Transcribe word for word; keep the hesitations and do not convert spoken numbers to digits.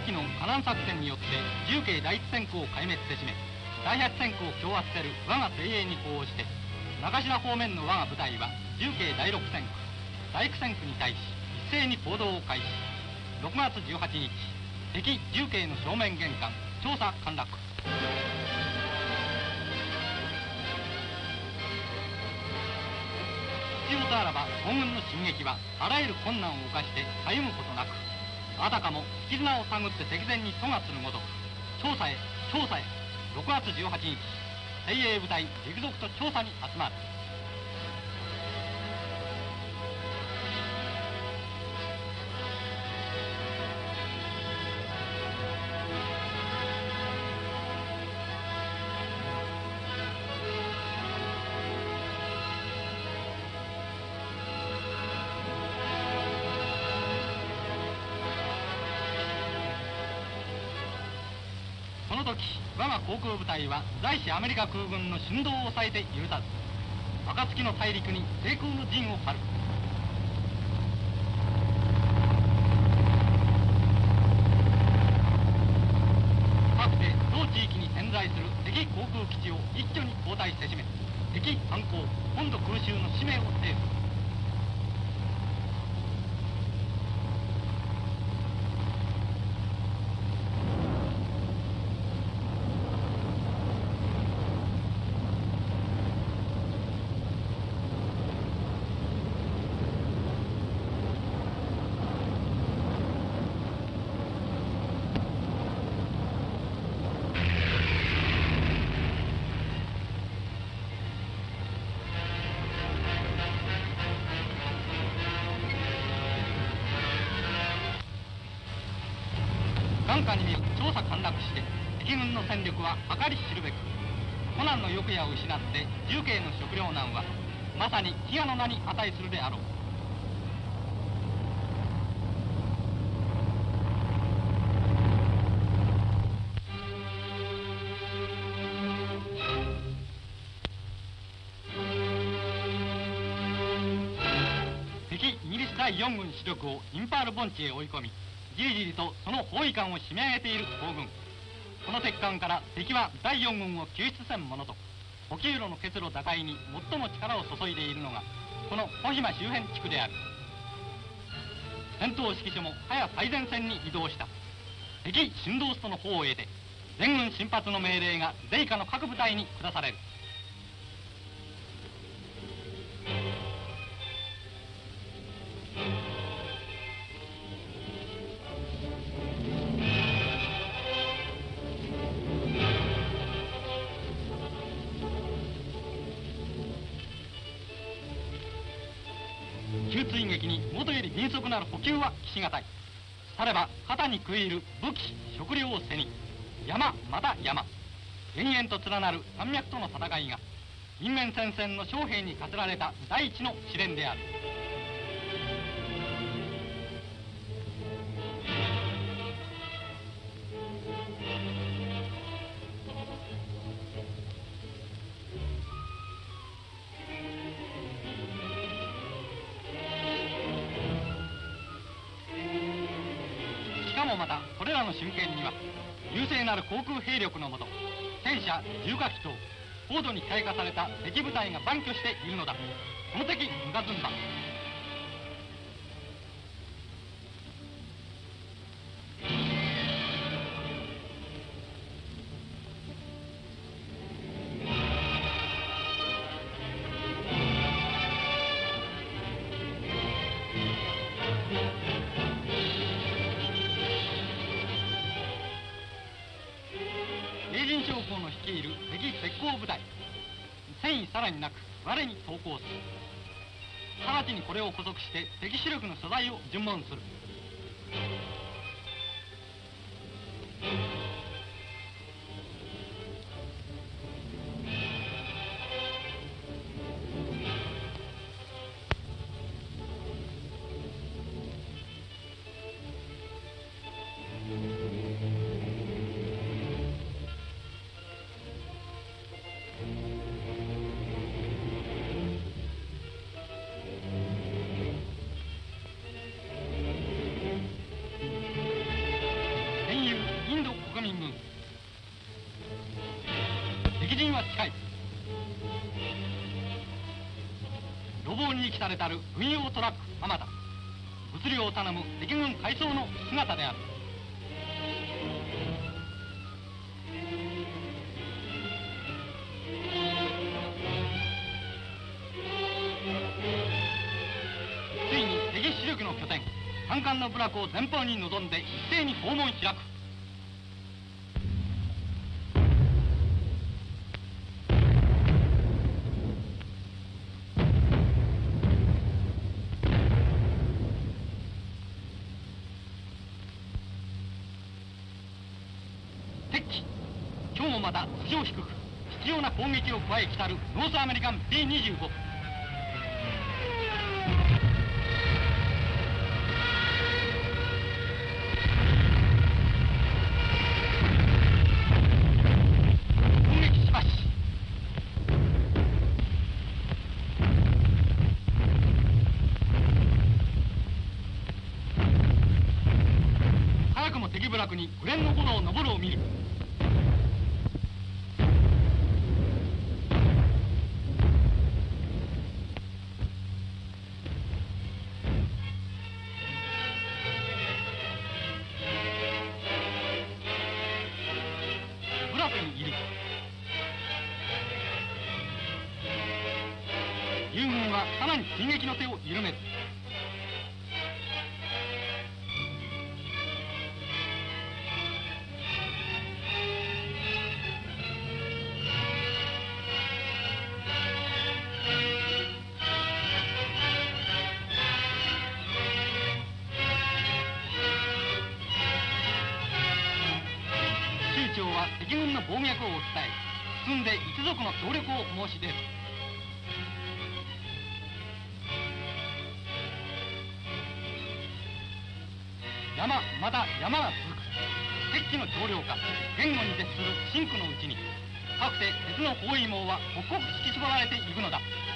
秋の河南作戦によって重慶第一戦区を壊滅せしめ、第八戦区を強圧せる我が精鋭に呼応して、中品方面の我が部隊は重慶第六戦区、第九戦区に対し一斉に行動を開始。ろくがつじゅうはちにち、敵重慶の正面玄関、調査陥落。必要とあらば東軍の進撃はあらゆる困難を冒してたゆむことなく、あたかも引き綱を探って敵前に阻圧するごとく、調査へ調査へ。ろくがつじゅうはちにち、精鋭部隊続々と調査に集まる。この時我が航空部隊は在地アメリカ空軍の振動を抑えて許さず、暁の大陸に低空の陣を張る。かつて同地域に点在する敵航空基地を一挙に交代せしめ、敵反攻本土空襲の使命を制す。眼下に見る調査陥落して、敵軍の戦力は計り知るべく、コナンの翼夜を失って重慶の食糧難はまさに飢餓の名に値するであろう。敵イギリスだいよん軍主力をインパール盆地へ追い込み、じりじりとその包囲艦を締め上げている東軍。この鉄艦から敵はだいよん軍を救出せんものと、補給路の結露打開に最も力を注いでいるのがこの小島周辺地区である。戦闘指揮所も早最前線に移動した。敵振動ストの方を得て全軍進発の命令が米下の各部隊に下される。急追撃に元より迅速なる補給は期しがたい。されば肩に食い入る武器食料を背に山また山、延々と連なる山脈との戦いが因縁戦線の将兵に課せられた第一の試練である。しかもまたこれらの真剣には優勢なる航空兵力のもと、戦車重火器等高度に機械化された敵部隊が蛮挙しているのだ。この敵無我寸馬。英人将校の率いる敵鉄鋼部隊、戦意さらになく我に投降する。直ちにこれを捕捉して敵主力の所在を尋問する。 は近い。路傍に遺棄されたる軍用トラック浜田、物量を頼む敵軍回送の姿である。ついに敵主力の拠点三冠の部落を前方に臨んで一斉に訪問開く。敵機、今日もまた地上低く必要な攻撃を加え来たるノースアメリカン ビーにじゅうご。攻撃しばし。早くも敵部落に紅蓮の炎を昇るを見る。部落にいる。友軍はさらに進撃の手を緩めず。酋長は敵軍の暴虐を伝え、進んで一族の協力を申し出る。山また山が続く。敵機の長量化、言語に徹する真紅のうちに、かくて鉄の包囲網は刻々引き絞られていくのだ。